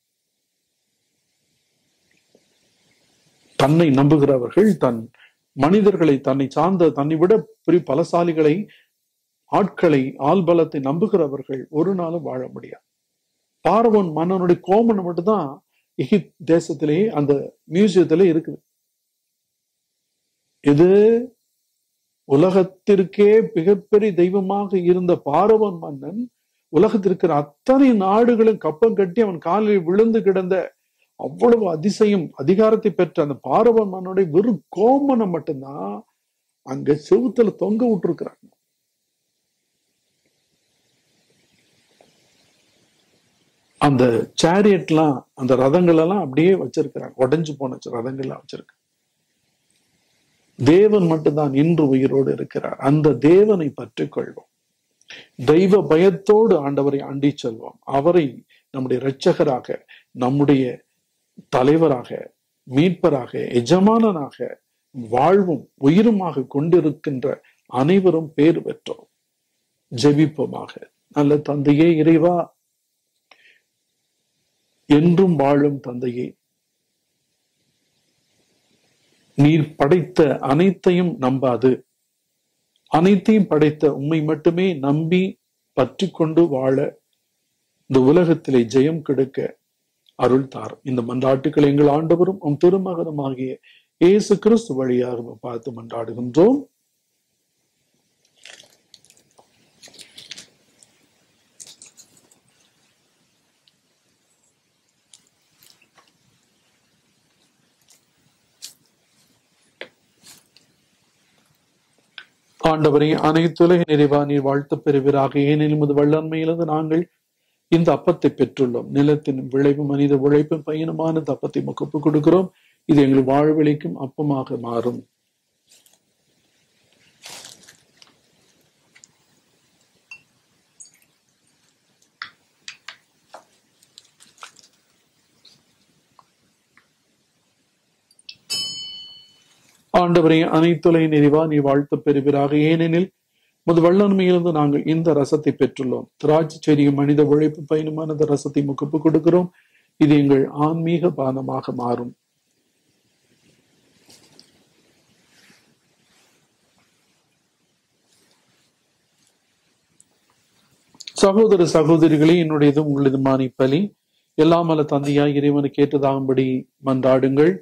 தன்னை நம்புகிறவர்கள், தன் மனிதர்களை, தன்னை சார்ந்த, தன்னை விட பெரிய பலசாலிகளை, ஆட்களை, ஆள்பலத்தை நம்புகிறவர்கள் ஒரு நாளும் வாழ முடியாது. பார்வோன் மன்னனுடைய கோமனை மட்டும்தான் எகிப்து தேசத்திலேயே அந்த மியூசியத்திலே இருக்குது. இது உலகத்திற்கே மிகப்பெரிய தெய்வமாக இருந்த பார்வோன் மன்னன் உலகத்திற்கு அத்தனை நாடுகளும் கப்பம் கட்டி அவன் காலில் விழுந்து கிடந்த அவ்வளவு அதிசயம், அதிகாரத்தை பெற்ற அந்த பார்வோன் மன்னனுடைய வெறும் கோமனை மட்டும்தான் அங்க செவுத்துல தொங்க விட்டுருக்கிறாங்க. அந்த சேரியட்லாம், அந்த ரதங்கள் எல்லாம் அப்படியே வச்சிருக்கிறாங்க, உடைஞ்சு போன ரதங்கள்லாம் வச்சிருக்க. தேவன் மட்டும்தான் இன்று உயிரோடு இருக்கிறார். அந்த தேவனை பற்றி கொள்வோம். தெய்வ பயத்தோடு ஆண்டவரை அண்டி செல்வோம். அவரை நம்முடைய இரட்சகராக, நம்முடைய தலைவராக, மீட்பராக, எஜமானனாக வாழ்வும் உயிருமாக கொண்டிருக்கின்ற அனைவரும் பேர் பெற்றோம். ஜெபிப்போமாக. நல்ல தந்தையே, இறைவா, என்றும் வாழும் தந்தையே, நீர் படைத்த அனைத்தையும் நம்பாது, அனைத்தையும் படைத்த உம்மை மட்டுமே நம்பி பற்றி கொண்டு வாழ இந்த உலகத்திலே ஜெயம் கெடுக்க அருள் தார். இந்த மன்றாட்டுக்களை எங்கள் ஆண்டவரும் உம் திருமகனும் ஆகிய இயேசு கிறிஸ்து வழியாக பார்த்து மன்றாடுகின்றோம். ஆண்டவரை அனைத்துலக நிறைவா நீர் வாழ்த்து பெறுவீராக. ஏனெனில் உமது வல்லன்மையிலிருந்து நாங்கள் இந்த அப்பத்தை பெற்றுள்ளோம். நிலத்தின் விளைவு, மனித உழைப்பும் பயனுமான அப்பத்தை ஒப்பு கொடுக்கிறோம். இது எங்கள் வாழ்வழிக்கும் அப்பமாக மாறும். ஆண்டவரை அனைத்துலக நிறைவா நீ வாழ்த்து பெறுவீராக. ஏனெனில் முது வல்லன்மையிலிருந்து நாங்கள் இந்த ரசத்தை பெற்றுள்ளோம். திராட்சை செடியும் மனித உழைப்பு பயனுமான ரசத்தை ஒப்பு கொடுக்கிறோம். இது எங்கள் ஆன்மீக பானமாக மாறும். சகோதர சகோதரிகளே, என்னுடையதும் உங்களதுமான இப்பலி எல்லாம் வல்ல தந்தையாய் இறைவனுக்கு ஏற்றதாகும்படி மன்றாடுங்கள்.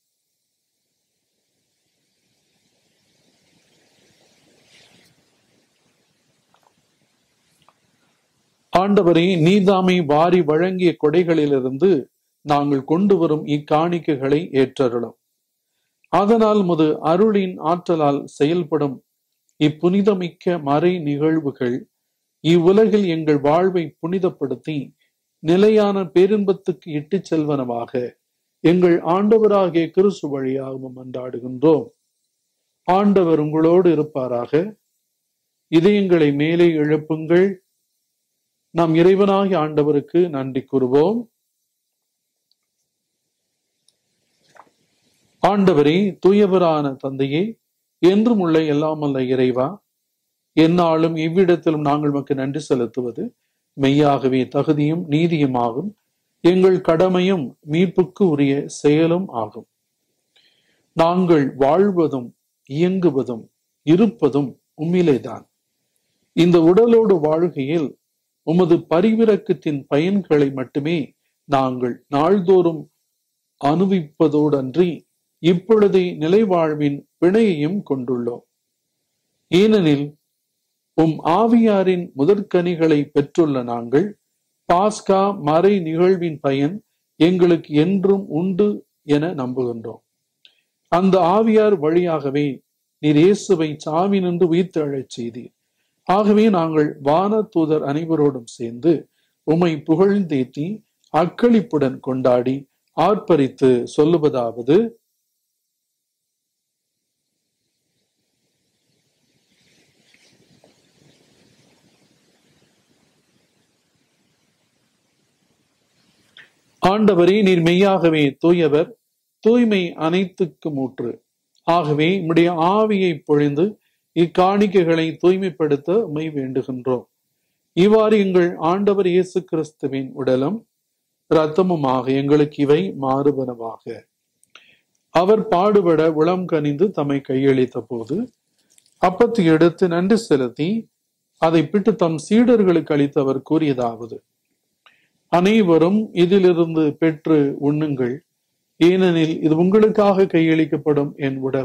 ஆண்டவரே, நீதாமை வாரி வழங்கிய கொடைகளிலிருந்து நாங்கள் கொண்டு வரும் இக்காணிக்கைகளை ஏற்றருளும். அதனால் முது அருளின் ஆற்றலால் செயல்படும் இப்புனிதமிக்க மறை நிகழ்வுகள் இவ்வுலகில் எங்கள் வாழ்வை புனிதப்படுத்தி நிலையான பேரின்பத்துக்கு இட்டுச் செல்வனமாக எங்கள் ஆண்டவராகிய கிறிஸ்து வழியாகவும் மன்றாடுகின்றோம். ஆண்டவர் உங்களோடு இருப்பாராக. இதயங்களை மேலே எழுப்புங்கள். நாம் இறைவனாகிய ஆண்டவருக்கு நன்றி கூறுவோம். ஆண்டவரே, தூயவரான தந்தையே, என்றும் உள்ள எல்லாம் அல்ல இறைவா, எந்நாளும் இவ்விடத்திலும் நாங்கள் உமக்கு நன்றி செலுத்துவது மெய்யாகவே தகுதியும் நீதியுமாகும். எங்கள் கடமையும் மீட்புக்கு உரிய செயலும் ஆகும். நாங்கள் வாழ்வதும் இயங்குவதும் இருப்பதும் உம்மிலேதான். இந்த உடலோடு வாழ்கையில் உமது பரிவிரக்கத்தின் பயன்களை மட்டுமே நாங்கள் நாள்தோறும் அனுபவிப்பதோடன்றி இப்பொழுதே நிலைவாழ்வின் பிணையையும் கொண்டுள்ளோம். ஏனெனில் ஆவியாரின் முதற்கனிகளை பெற்றுள்ள நாங்கள் பாஸ்கா மறை நிகழ்வின் பயன் எங்களுக்கு என்றும் உண்டு என நம்புகின்றோம். அந்த ஆவியார் வழியாகவே நீர் இயேசுவை சாவினின்று உயிர்த்தெழச் செய்தீர். ஆகவே நாங்கள் வான தூதர் அனைவரோடும் சேர்ந்து உம்மை புகழ்ந்தேத்தி அக்களிப்புடன் கொண்டாடி ஆர்ப்பரித்து சொல்லுவதாவது: ஆண்டவரே, நீர் மெய்யாகவே தூயவர், தூய்மை அனைத்துக்கும் ஊற்று. ஆகவே உம்முடைய ஆவியை பொழிந்து இக்காணிக்கைகளை தூய்மைப்படுத்த உம்மை வேண்டுகின்றோம். இவ்வாறு எங்கள் ஆண்டவர் இயேசு கிறிஸ்துவின் உடலும் இரத்தமுமாக எங்களுக்கு இவை மாறுபனவாக. அவர் பாடுபட உளம் கனிந்து தம்மை கையளித்த போது அப்பத்தை எடுத்து நன்றி செலுத்தி அதை பிட்டு தம் சீடர்களுக்கு அளித்து அவர் கூறியதாவது: அனைவரும் இதிலிருந்து பெற்று உண்ணுங்கள், ஏனெனில் இது உங்களுக்காக கையளிக்கப்படும் என் உடல்.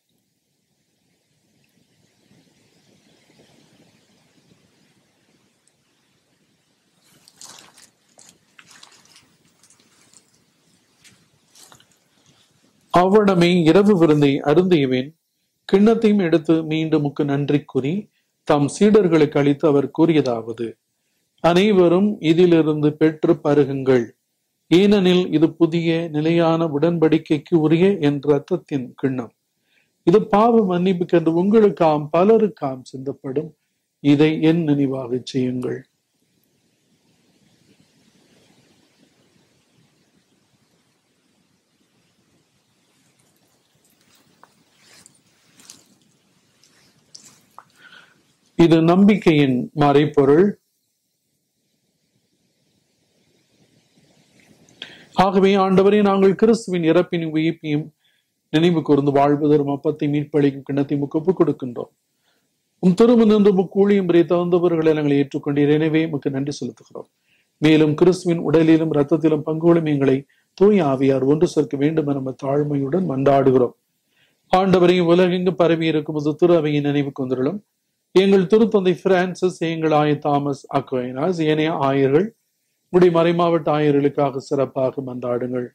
அவ்வளமே இரவு விருந்தை அருந்தியவேன் கிண்ணத்தையும் எடுத்து மீண்டும் நன்றி கூறி தம் சீடர்களுக்கு அளித்து அவர் கூறியதாவது: அனைவரும் இதிலிருந்து பெற்று பருகுங்கள், ஏனெனில் இது புதிய நிலையான உடன்படிக்கைக்கு உரிய என் இரத்தத்தின் கிண்ணம். இது பாவ மன்னிப்புக்கென்று உங்களுக்காம் பலருக்காம் சிந்தப்படும். இதை என் நினைவாக செய்யுங்கள். இது நம்பிக்கையின் மறைபொருள். ஆகவே ஆண்டவரே, நாங்கள் கிறிஸ்துவின் இறப்பின் உயிர்ப்பையும் நினைவு கூர்ந்து வாழ்வதரும் அப்பத்தை மீட்பளிக்கும் கிண்ணத்தையும் ஒப்புக் கொடுக்கின்றோம். திரும்ப நின்று கூலியும் தகுந்தவர்களை நாங்கள் ஏற்றுக்கொண்டீர். எனவே உமக்கு நன்றி செலுத்துகிறோம். மேலும் கிறிஸ்துவின் உடலிலும் இரத்தத்திலும் பங்குகளும் எங்களை தூய ஆவியார் ஒன்று சேர்க்க வேண்டும் என நம்ம தாழ்மையுடன் மன்றாடுகிறோம். ஆண்டவரை உலகெங்கு பரவி இருக்கும் திரு அவையின் நினைவு கொண்டிருளும். எங்கள் திருத்தந்தை பிரான்சிஸ், எங்கள் ஆயர் தாமஸ் அக்வைனாஸ், ஏனைய ஆயர்கள், உடைய மறைமாவட்ட ஆயர்களுக்காக சிறப்பாக மன்றாடுங்கள்.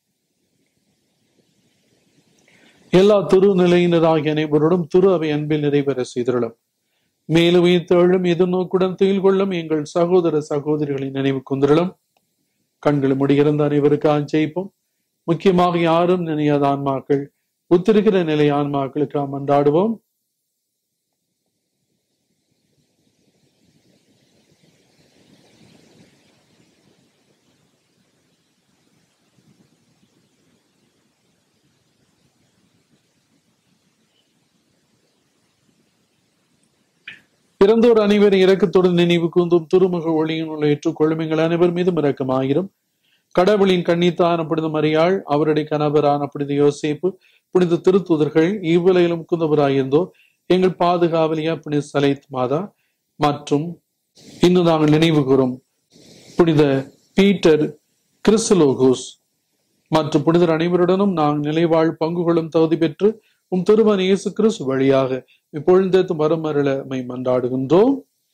எல்லா திருநிலையினராகிய அனைவரோடும் திரு அவை அன்பில் நிறைவேற செய்திருளும். மேலும் உயிர்த்தெழும் எதிர்நோக்குடன் துயில் கொள்ளும் எங்கள் சகோதர சகோதரிகளின் நினைவு கொண்டிருளும். கண்கள் முடிகிறந்த அனைவருக்காக ஜெயிப்போம். முக்கியமாக யாரும் நினையாத ஆன்மாக்கள், உத்திருக்கிற நிலை ஆன்மாக்களுக்காக மன்றாடுவோம். இறந்தோர் அனைவரும் இரக்கத்துடன் நினைவு கூந்தும் திருமுக ஒளியின் உள்ள ஏற்றுக்கொள்ளும் எங்கள் அனைவர் மீதும் இரக்கமாயிரும். கடவுளின் கன்னித்தான புனித மரியாள், அவருடைய கணவரான புனித யோசேப்பு, புனித திருத்தூதர்கள், இவ்வுலகிலும் முக்குந்தவராயிருந்தோ எங்கள் பாதுகாவலியா புனித சலைத் மாதா மற்றும் இன்னும் நாங்கள் நினைவு கூறும் புனித பீட்டர் கிறிஸ்துலோகோஸ் மற்றும் புனிதர் அனைவருடனும் நாங்கள் நிலைவாழ் பங்குகளும் தகுதி பெற்று திருமகன் இயேசு கிறிஸ்து வழியாக இப்பொழுது மரமருளமை மன்றாடுகின்றோம்.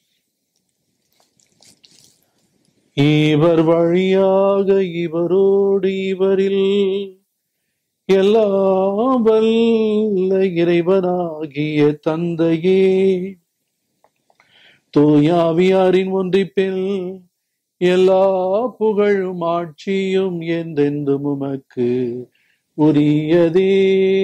இவர் வழியாக இவரோடு இவரில் எல்லாம் வல்ல இறைவனாகிய தந்தையே, தூயாவியாரின் ஒன்றிப்பில் எல்லா புகழும் ஆட்சியும் என்றென்றும் உமக்கு உரியதே.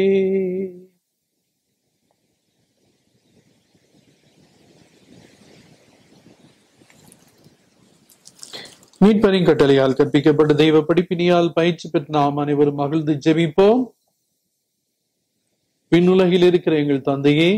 மீட்பரின் கட்டளையால் கற்பிக்கப்பட்ட தெய்வ படிப்பினியால் பயிற்சி பெற்ற நாம் அனைவரும் மகிழ்ந்து ஜெபிப்போம். விண்ணுலகில் இருக்கிற எங்கள் தந்தையே,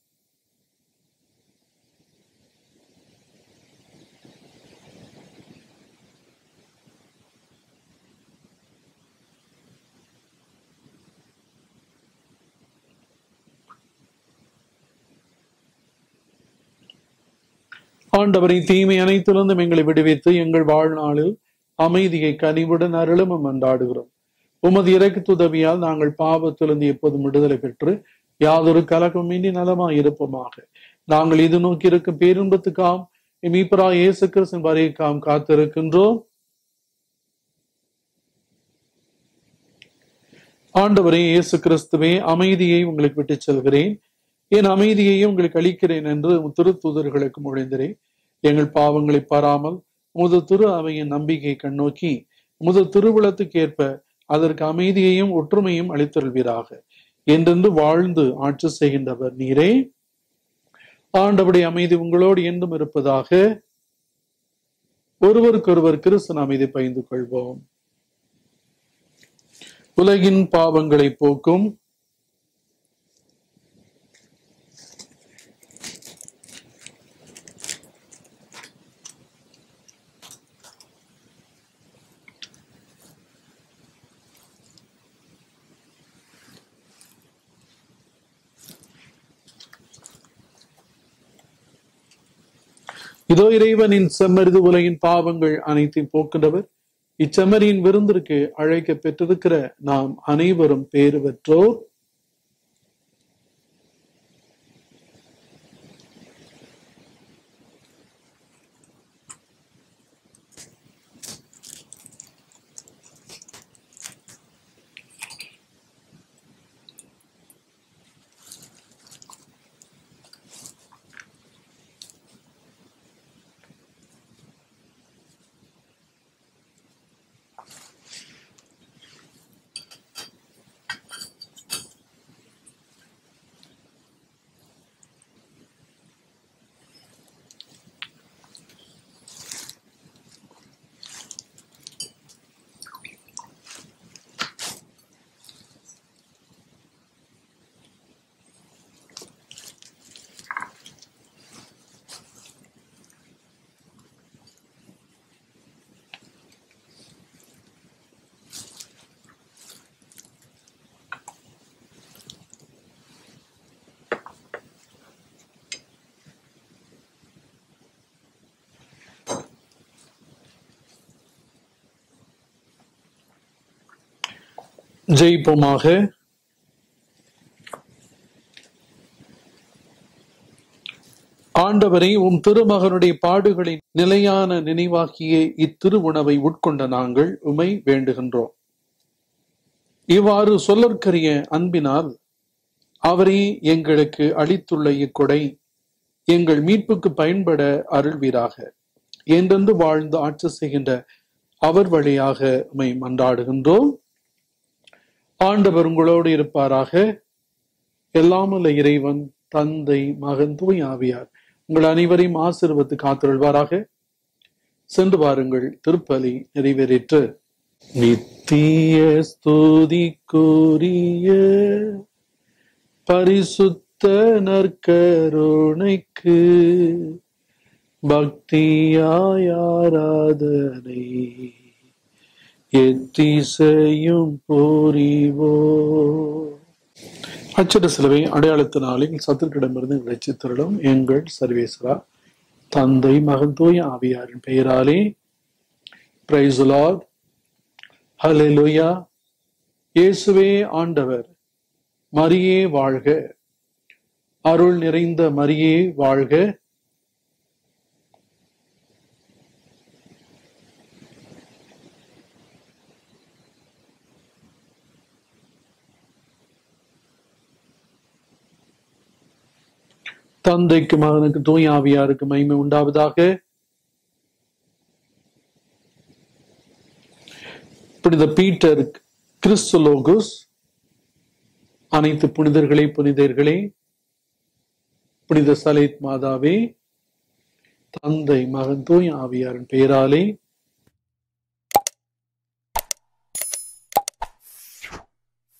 ஆண்டவரை தீமை அனைத்திலிருந்தும் எங்களை விடுவித்து எங்கள் வாழ்நாளில் அமைதியை கனிவுடன் அருளும் மன்றாடுகிறோம். உமது இரக்கத்துதவியால் நாங்கள் பாவத்திலிருந்து எப்போதும் விடுதலை பெற்று யாதொரு கலக்கமின்றி நலமாய் இருப்போமாக. நாங்கள் இது நோக்கி இருக்கும் பேரின்பத்துக்காம் மீட்பரா இயேசு கிறிஸ்துவின் வருகைக்காம் காத்திருக்கின்றோம். ஆண்டவரே இயேசு கிறிஸ்துவே, அமைதியை உங்களுக்கு விட்டு செல்கிறேன், என் அமைதியையும் உங்களுக்கு அளிக்கிறேன் என்று திருத்தூதர்களுக்கு மொழிந்தேன். எங்கள் பாவங்களை பாராமல் முது திரு அவையின் நம்பிக்கையை கண்ணோக்கி முது திருவிழத்துக்கு ஏற்ப அதற்கு அமைதியையும் ஒற்றுமையும் அளித்தருள்வீராக. என்றென்று வாழ்ந்து ஆட்சி செய்கின்றவர் நீரே. ஆண்டவருடைய அமைதி உங்களோடு என்றும் இருப்பதாக. ஒருவருக்கொருவர் கிறிஸ்து அமைதி பகிர்ந்து கொள்வோம். உலகின் பாவங்களை போக்கும் இதோ இறைவனின் செம்மறிது உலகின் பாவங்கள் அனைத்தையும் போக்கின்றவர். இச்செம்மறியின் விருந்திற்கு அழைக்க பெற்றிருக்கிற நாம் அனைவரும் பேறு பெற்றோர். ஜெயிப்போமாக. ஆண்டவரை உம் திருமகனுடைய பாடுகளின் நிலையான நினைவாக்கிய இத்திரு உணவை உட்கொண்ட நாங்கள் உமை வேண்டுகின்றோம். இவ்வாறு சொல்லற்கரிய அன்பினால் அவரே எங்களுக்கு அளித்துள்ள இக்கொடை எங்கள் மீட்புக்கு பயன்பட அருள்வீராக. என்றென்று வாழ்ந்து ஆட்சி செய்கின்ற அவர் வழியாக உமை மன்றாடுகின்றோம். ஆண்டவர் உங்களோடு இருப்பாராக. எல்லாமல்ல இறைவன் தந்தை, மகன், தூய் ஆவியார் உங்கள் அனைவரையும் ஆசீர்வதித்து காத்திருள்வாராக. சென்று வாருங்கள், திருப்பலி நிறைவேறிற்று. நித்திய ஸ்துதிக்குரிய பரிசுத்த நற்கருணைக்கு பக்தியாய் ஆராதனை எத்திசையும் புரிவோ. அச்சட சிலுவை அடையாளத்தினாலே சத்துருக்கிடமிருந்து ரட்சித்தருளும் எங்கள் சர்வேஸ்வரா, தந்தை மகன் தூய ஆவியாரின் பெயராலே. Praise the lord. ஹல்லேலூயா. இயேசுவே ஆண்டவர். மரியே வாழ்க. அருள் நிறைந்த மரியே வாழ்க. தந்தைக்கு மகனுக்கு தூய ஆவியாருக்கு மகிமை உண்டாவதாக. புனித பீட்டர் கிறிஸ்துலோகோஸ் அனைத்து புனிதர்களே, புனித சலேத் மாதாவே, தந்தை மகன் தூய ஆவியாரின் பெயராலே